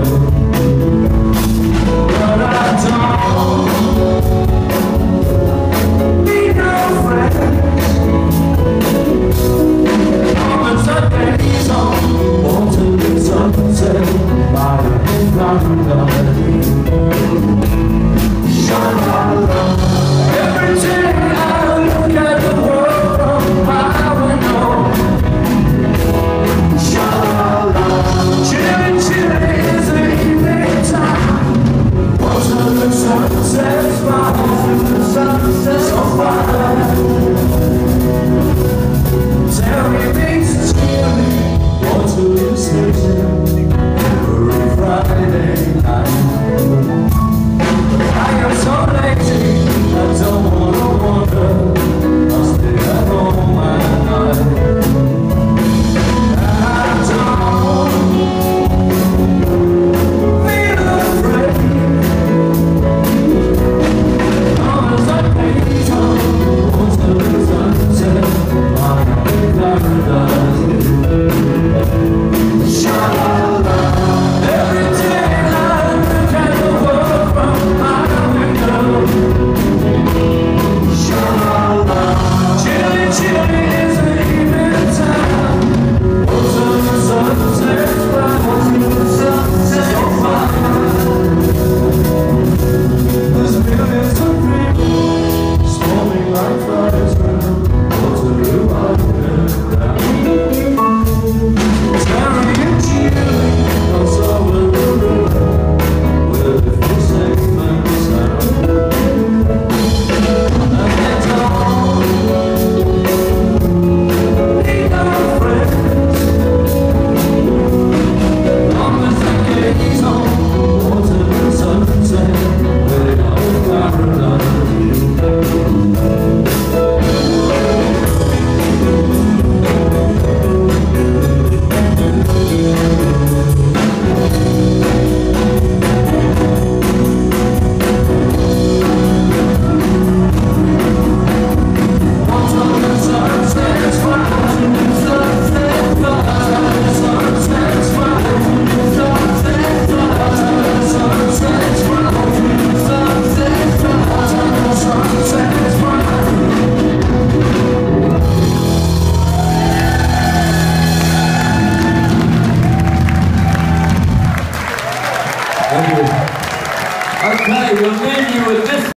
But I don't need no friends. On the Sundays on Waterloo sunset by the garden. Sha-la-la. Every day I look at the world from my window. Sha-la-la. Chilly, chilly is the evening time. Waterloo sunset's Waterloo sunset's so fine. Tell me things is chilly. Waterloo station every Friday night. I am so lazy, I don't wanna wander. I'll stay at home at night. And I don't feel afraid. On the Sundays on Waterloo sunset, I'm in paradise. Sha-la-la. Every day I look at the world from my window. Sha-la-la. Chilly, chilly is the evening time. Waterloo sunset's bright. Waterloo sunset's so fine. There's millions of people swarming like flies round Waterloo Underground. Terry and Chilly cross over the river with the full safe and sound. And they don't need no friends. On the Sundays on Waterloo sunset, they are in paradise. Okay, we'll leave you with this.